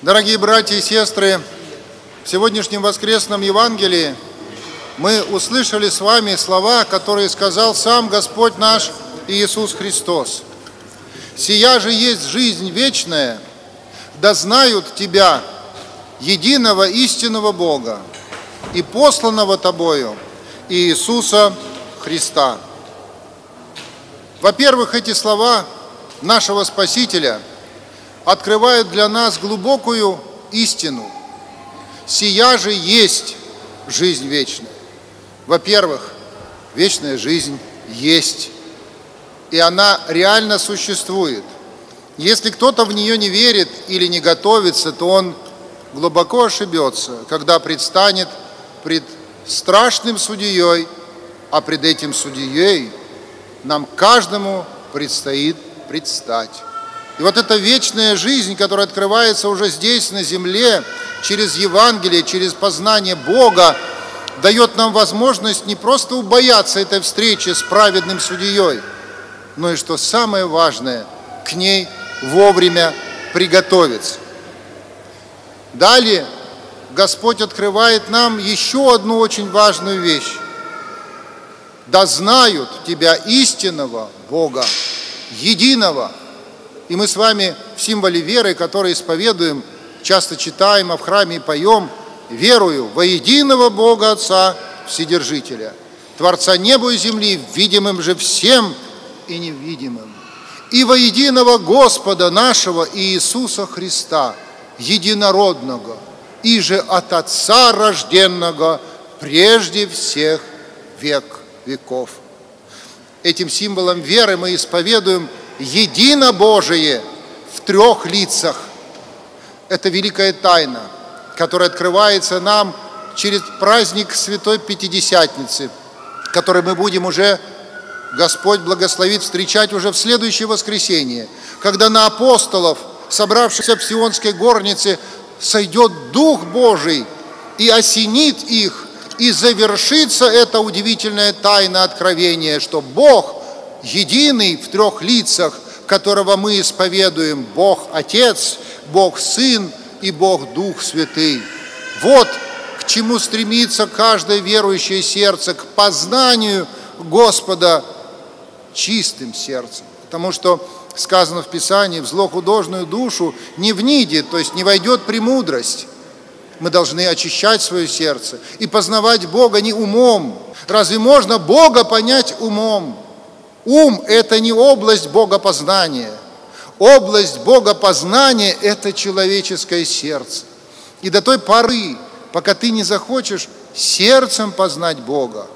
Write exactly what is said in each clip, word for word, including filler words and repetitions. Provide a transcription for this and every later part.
Дорогие братья и сестры, в сегодняшнем воскресном Евангелии мы услышали с вами слова, которые сказал сам Господь наш Иисус Христос. «Сия же есть жизнь вечная, да знают Тебя, единого истинного Бога, и посланного Тобою Иисуса Христа». Во-первых, эти слова нашего Спасителя открывают для нас глубокую истину. Сия же есть жизнь вечная. Во-первых, вечная жизнь есть, и она реально существует. Если кто-то в нее не верит или не готовится, то он глубоко ошибется, когда предстанет пред страшным судьей, а пред этим судьей нам каждому предстоит предстать. И вот эта вечная жизнь, которая открывается уже здесь, на земле, через Евангелие, через познание Бога, дает нам возможность не просто убояться этой встречи с праведным судьей, но и, что самое важное, к ней вовремя приготовиться. Далее Господь открывает нам еще одну очень важную вещь. «Да знают Тебя истинного Бога, единого». И мы с вами в символе веры, который исповедуем, часто читаем, а в храме и поем: «Верую во единого Бога Отца Вседержителя, Творца неба и земли, видимым же всем и невидимым, и во единого Господа нашего Иисуса Христа, единородного, и же от Отца рожденного прежде всех век веков». Этим символом веры мы исповедуем единобожие в трех лицах. Это великая тайна, которая открывается нам через праздник Святой Пятидесятницы, который мы будем уже, Господь благословит, встречать уже в следующее воскресенье, когда на апостолов, собравшихся в Сионской горнице, сойдет Дух Божий и осенит их, и завершится эта удивительная тайна откровения, что Бог единый в трех лицах, которого мы исповедуем: Бог Отец, Бог Сын и Бог Дух Святый. Вот к чему стремится каждое верующее сердце, к познанию Господа чистым сердцем. Потому что сказано в Писании: в злохудожную душу не внидит, то есть не войдет премудрость. Мы должны очищать свое сердце и познавать Бога не умом. Разве можно Бога понять умом? Ум – это не область богопознания. Область богопознания – это человеческое сердце. И до той поры, пока ты не захочешь сердцем познать Бога,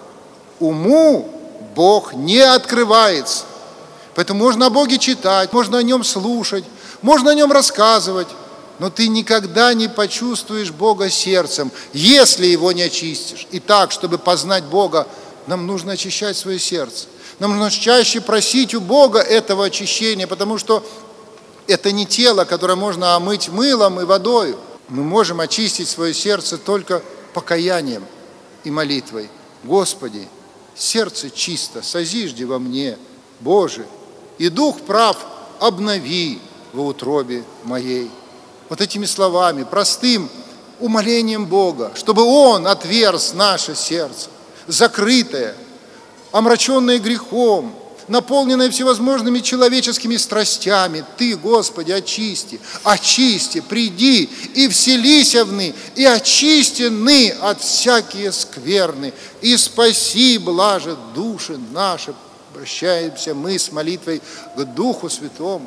уму Бог не открывается. Поэтому можно о Боге читать, можно о Нем слушать, можно о Нем рассказывать, но ты никогда не почувствуешь Бога сердцем, если его не очистишь. Итак, чтобы познать Бога, нам нужно очищать свое сердце. Нам нужно чаще просить у Бога этого очищения, потому что это не тело, которое можно омыть мылом и водой. Мы можем очистить свое сердце только покаянием и молитвой. Господи, сердце чисто, созижди во мне, Боже, и дух прав обнови во утробе моей. Вот этими словами, простым умолением Бога, чтобы Он отверз наше сердце, закрытое, омраченное грехом, наполненное всевозможными человеческими страстями. Ты, Господи, очисти, очисти, приди и вселися вны, и очистены от всякие скверны, и спаси, блаже, души наши. Обращаемся мы с молитвой к Духу Святому.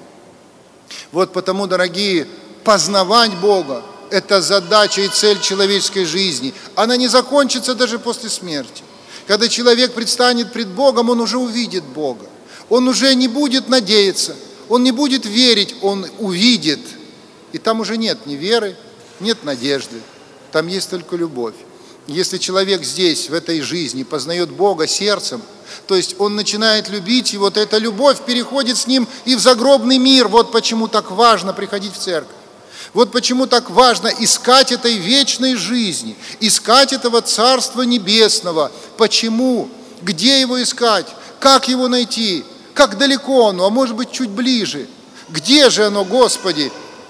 Вот потому, дорогие, познавать Бога – это задача и цель человеческой жизни. Она не закончится даже после смерти. Когда человек предстанет пред Богом, он уже увидит Бога. Он уже не будет надеяться, он не будет верить, он увидит. И там уже нет ни веры, нет надежды, там есть только любовь. Если человек здесь, в этой жизни, познает Бога сердцем, то есть он начинает любить, и вот эта любовь переходит с ним и в загробный мир. Вот почему так важно приходить в церковь. Вот почему так важно искать этой вечной жизни, искать этого Царства Небесного. Почему? Где его искать? Как его найти? Как далеко оно? А может быть, чуть ближе? Где же оно, Господи?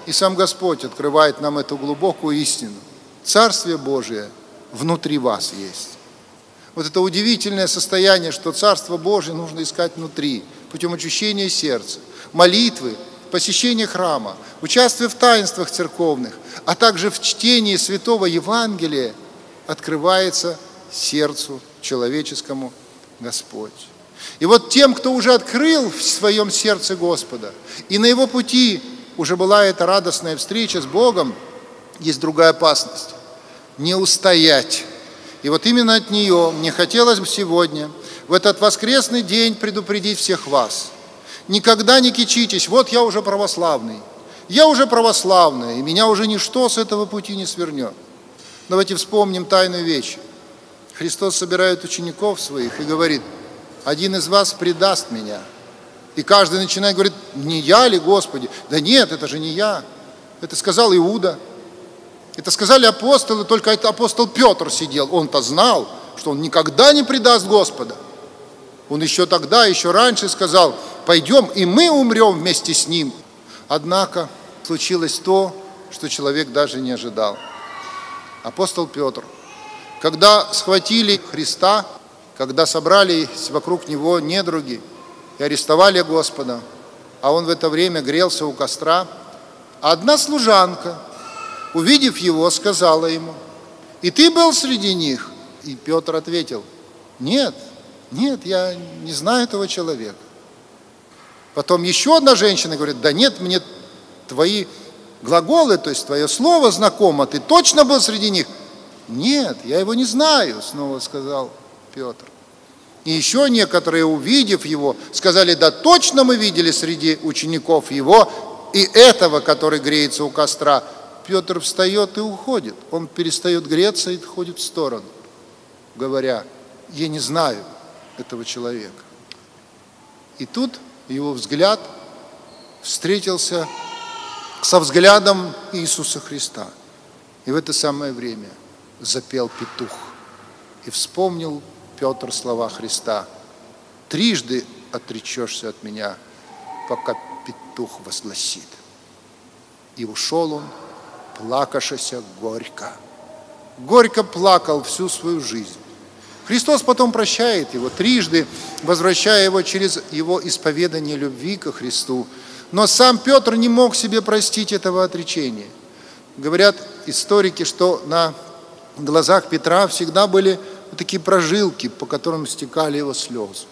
И сам Господь открывает нам эту глубокую истину. Царствие Божие внутри вас есть. Вот это удивительное состояние, что Царство Божие нужно искать внутри, путем очищения сердца, молитвы, посещения храма, участия в таинствах церковных, а также в чтении Святого Евангелия открывается сердцу человеческому Господь. И вот тем, кто уже открыл в своем сердце Господа, и на его пути уже была эта радостная встреча с Богом, есть другая опасность – не устоять. И вот именно от нее мне хотелось бы сегодня, в этот воскресный день, предупредить всех вас. Никогда не кичитесь, вот я уже православный, я уже православный, и меня уже ничто с этого пути не свернет. Давайте вспомним тайную вещь. Христос собирает учеников своих и говорит: один из вас предаст меня. И каждый начинает говорить: не я ли, Господи? Да нет, это же не я. Это сказал Иуда. Это сказали апостолы, только это апостол Петр сидел. Он-то знал, что он никогда не предаст Господа. Он еще тогда, еще раньше сказал: пойдем, и мы умрем вместе с ним. Однако случилось то, что человек даже не ожидал. Апостол Петр, когда схватили Христа, когда собрались вокруг него недруги и арестовали Господа, а он в это время грелся у костра, одна служанка, увидев его, сказала ему: и ты был среди них? И Петр ответил: нет, нет, я не знаю этого человека. Потом еще одна женщина говорит: да нет, мне твои глаголы, то есть твое слово знакомо, ты точно был среди них? Нет, я его не знаю, снова сказал Петр. И еще некоторые, увидев его, сказали: да точно мы видели среди учеников его и этого, который греется у костра. Петр встает и уходит. Он перестает греться и отходит в сторону, говоря: я не знаю этого человека. И тут его взгляд встретился со взглядом Иисуса Христа. И в это самое время запел петух. И вспомнил Петр слова Христа: трижды отречешься от меня, пока петух возгласит. И ушел он, плакашася горько. Горько плакал всю свою жизнь. Христос потом прощает его трижды, возвращая его через его исповедание любви ко Христу. Но сам Петр не мог себе простить этого отречения. Говорят историки, что на глазах Петра всегда были такие прожилки, по которым стекали его слезы.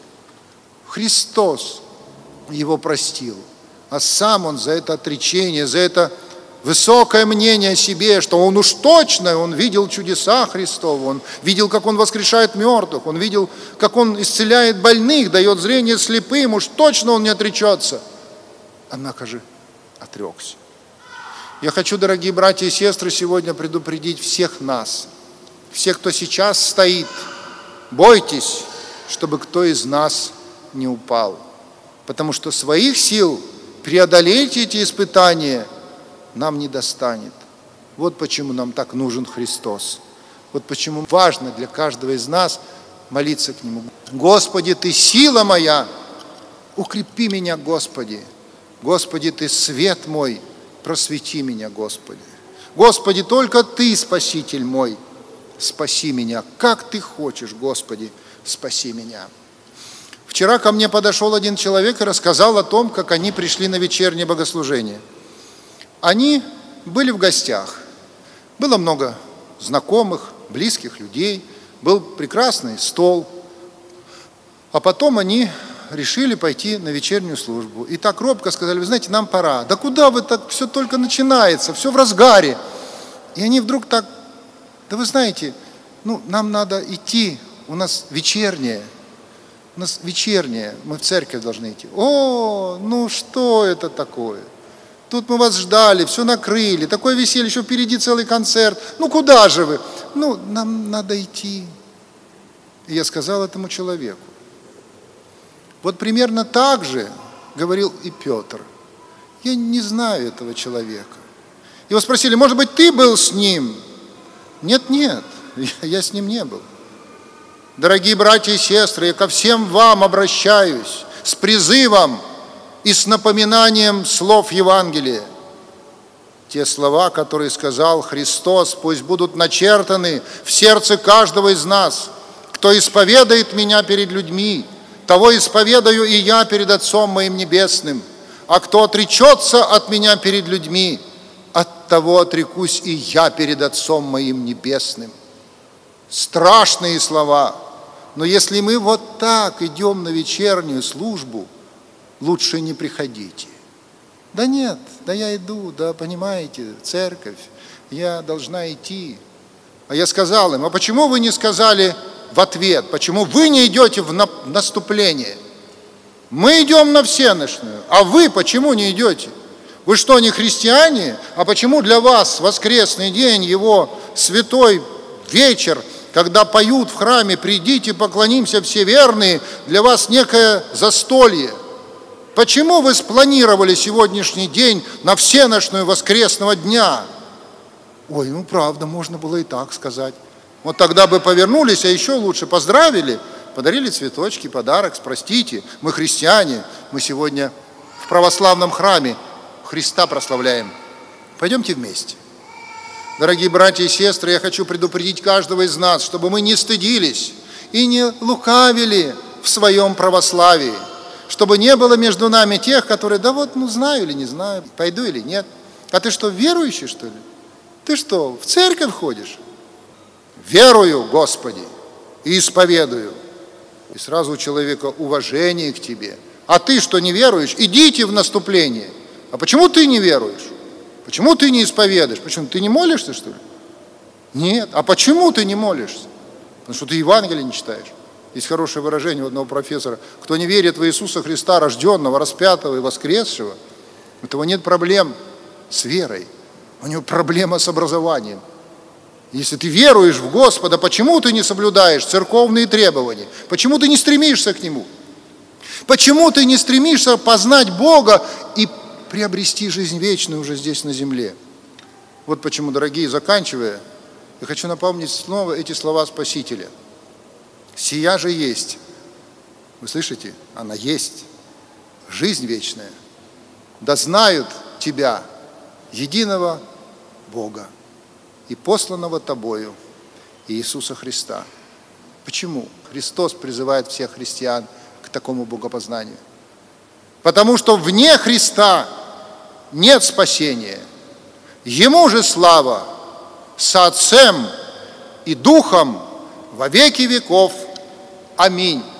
Христос его простил, а сам он за это отречение, за это высокое мнение о себе, что он уж точно, он видел чудеса Христова, он видел, как он воскрешает мертвых, он видел, как он исцеляет больных, дает зрение слепым, уж точно он не отречется. Однако же отрекся. Я хочу, дорогие братья и сестры, сегодня предупредить всех нас, всех, кто сейчас стоит: бойтесь, чтобы кто из нас не упал, потому что своих сил преодолеть эти испытания нам не достанет. Вот почему нам так нужен Христос. Вот почему важно для каждого из нас молиться к Нему: Господи, Ты сила моя, укрепи меня, Господи. Господи, Ты свет мой, просвети меня, Господи. Господи, только Ты, Спаситель мой, спаси меня. Как Ты хочешь, Господи, спаси меня. Вчера ко мне подошел один человек и рассказал о том, как они пришли на вечернее богослужение. Они были в гостях. Было много знакомых, близких людей. Был прекрасный стол. А потом они решили пойти на вечернюю службу. И так робко сказали: вы знаете, нам пора. Да куда вы, так все только начинается, все в разгаре. И они вдруг так: да вы знаете, ну, нам надо идти, у нас вечернее. У нас вечернее, мы в церковь должны идти. О, ну что это такое? Тут мы вас ждали, все накрыли, такое веселье, еще впереди целый концерт. Ну куда же вы? Ну, нам надо идти. И я сказал этому человеку: вот примерно так же говорил и Петр. Я не знаю этого человека. Его спросили: может быть, ты был с ним? Нет, нет, я с ним не был. Дорогие братья и сестры, я ко всем вам обращаюсь с призывом и с напоминанием слов Евангелия. Те слова, которые сказал Христос, пусть будут начертаны в сердце каждого из нас. Кто исповедает меня перед людьми, того исповедаю и я перед Отцом моим Небесным. А кто отречется от меня перед людьми, от того отрекусь и я перед Отцом моим Небесным. Страшные слова. Но если мы вот так идем на вечернюю службу, лучше не приходите. Да нет, да я иду, да понимаете, церковь, я должна идти. А я сказал им: а почему вы не сказали в ответ, почему вы не идете в наступление? Мы идем на всенощную, а вы почему не идете? Вы что, не христиане? А почему для вас воскресный день, его святой вечер, когда поют в храме «Придите, поклонимся все верные», для вас некое застолье? Почему вы спланировали сегодняшний день на всенощную воскресного дня? Ой, ну правда, можно было и так сказать. Вот тогда бы повернулись, а еще лучше поздравили, подарили цветочки, подарок, простите, мы христиане, мы сегодня в православном храме Христа прославляем. Пойдемте вместе. Дорогие братья и сестры, я хочу предупредить каждого из нас, чтобы мы не стыдились и не лукавили в своем православии, чтобы не было между нами тех, которые: да вот, ну знаю или не знаю, пойду или нет. А ты что, верующий, что ли? Ты что, в церковь ходишь? Верую, Господи, и исповедую. И сразу у человека уважение к тебе. А ты что, не веруешь? Идите в наступление. А почему ты не веруешь? Почему ты не исповедуешь? Почему? Ты не молишься, что ли? Нет. А почему ты не молишься? Потому что ты Евангелие не читаешь. Есть хорошее выражение у одного профессора: кто не верит в Иисуса Христа, рожденного, распятого и воскресшего, у того нет проблем с верой, у него проблема с образованием. Если ты веруешь в Господа, почему ты не соблюдаешь церковные требования? Почему ты не стремишься к Нему? Почему ты не стремишься познать Бога и приобрести жизнь вечную уже здесь на земле? Вот почему, дорогие, заканчивая, я хочу напомнить снова эти слова Спасителя. «Сия же есть». Вы слышите? Она есть. Жизнь вечная. «Да знают Тебя, единого Бога и посланного Тобою, Иисуса Христа». Почему Христос призывает всех христиан к такому богопознанию? Потому что вне Христа нет спасения. Ему же слава со Отцем и Духом во веки веков. Аминь.